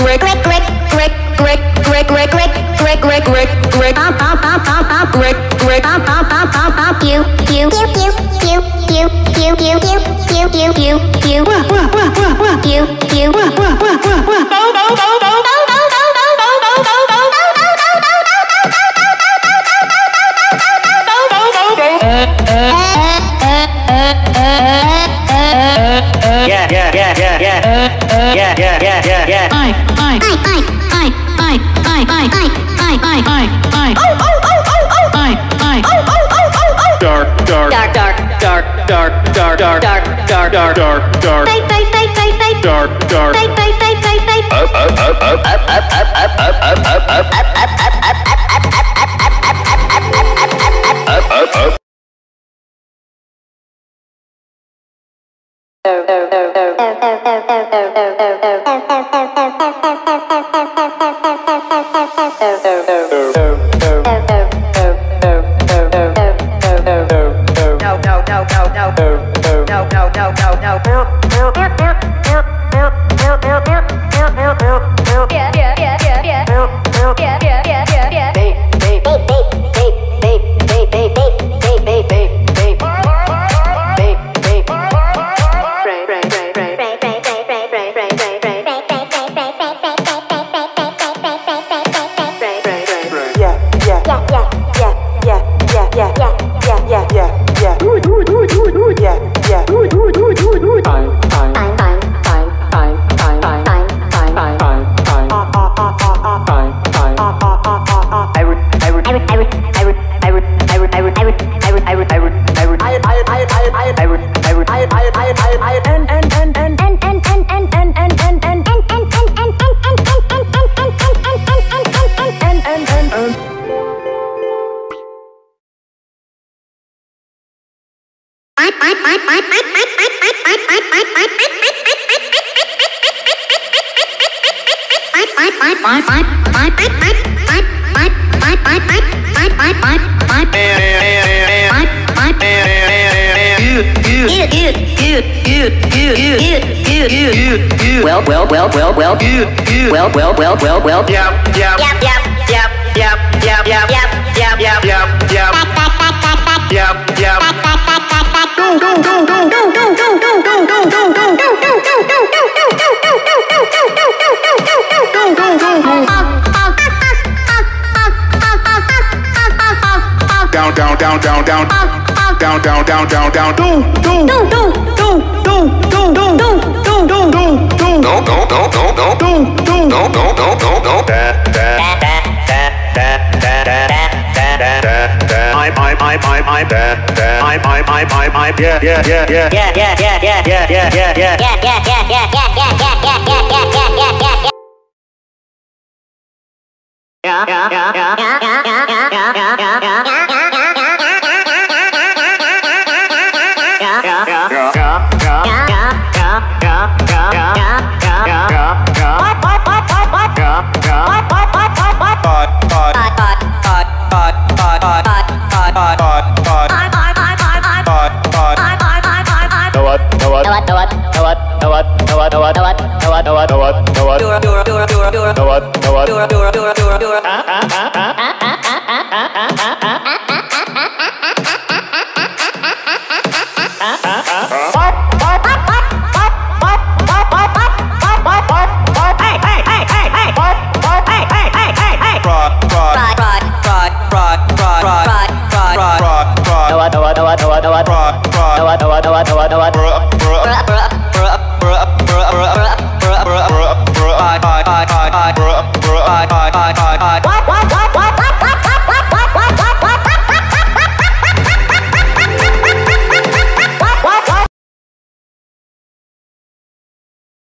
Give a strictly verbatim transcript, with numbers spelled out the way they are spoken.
Well, well, well, well, well, you, you, well, well, well, well, well, yep, yep, yep, yep, yep, yep, yep, yep, yep, yep, yep, yep, yep, yep, yep. Go, go, go, go, go, go, go, go, go, go, go, go, go, go, go, go, go. Down, down, down, down, down, down, down, down, down, down. Do, do, do, do, do, do, do, do, do, do, do, do. No, no, no, no, no, no, no, no, no, no, no, no. Da, da, da, da, da, da, da, da, da, da. My, my, my, my, my, da, da. My, my, my, my, my. Yeah, yeah, yeah, yeah, yeah, yeah, yeah, yeah, yeah, yeah, yeah, yeah, yeah, yeah, yeah, yeah, yeah, yeah, yeah. Yeah, yeah, yeah, yeah, yeah, yeah, yeah, yeah, yeah, yeah, yeah. What?